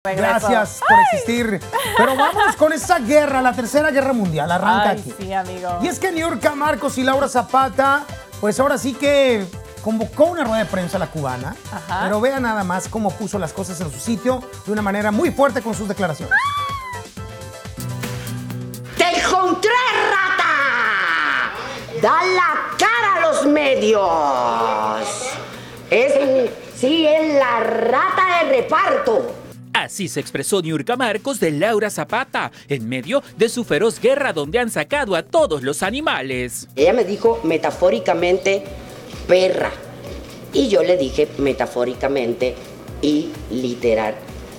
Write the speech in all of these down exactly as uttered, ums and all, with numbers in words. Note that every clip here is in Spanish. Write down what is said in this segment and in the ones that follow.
Gracias por existir. Pero vamos con esa guerra, la tercera guerra mundial. Arranca Ay, aquí. sí, amigo. Y es que Niurka Marcos y Laura Zapata, pues ahora sí que convocó una rueda de prensa la cubana. Ajá. Pero vean nada más cómo puso las cosas en su sitio de una manera muy fuerte con sus declaraciones. ¡Te encontré, rata! ¡Da la cara a los medios! Es, sí, es la rata de reparto. Así se expresó Niurka Marcos de Laura Zapata en medio de su feroz guerra donde han sacado a todos los animales. Ella me dijo metafóricamente perra y yo le dije metafóricamente y literal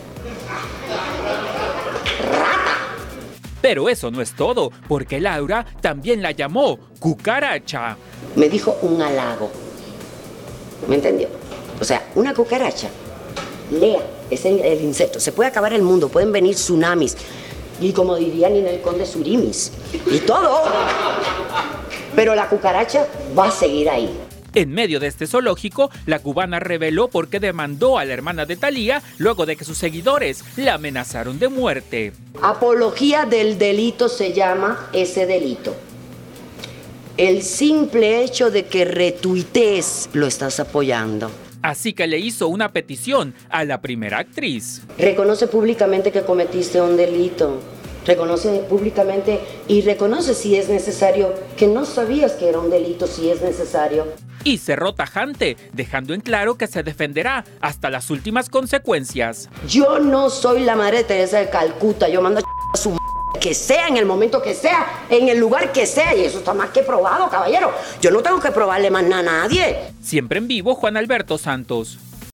rata. Pero eso no es todo, porque Laura también la llamó cucaracha. Me dijo un halago. ¿Me entendió? O sea, una cucaracha, lea, es el, el insecto. Se puede acabar el mundo, pueden venir tsunamis. Y como diría Ninel Conde, surimis. Y todo. Pero la cucaracha va a seguir ahí. En medio de este zoológico, la cubana reveló por qué demandó a la hermana de Thalía luego de que sus seguidores la amenazaron de muerte. Apología del delito se llama ese delito. El simple hecho de que retuitees lo estás apoyando. Así que le hizo una petición a la primera actriz. Reconoce públicamente que cometiste un delito. Reconoce públicamente y reconoce si es necesario que no sabías que era un delito, si es necesario. Y cerró tajante, dejando en claro que se defenderá hasta las últimas consecuencias. Yo no soy la madre Teresa de Calcuta, yo mando a su m***, que sea, en el momento que sea, en el lugar que sea, y eso está más que probado, caballero. Yo no tengo que probarle más nada a nadie. Siempre en vivo, Juan Alberto Santos.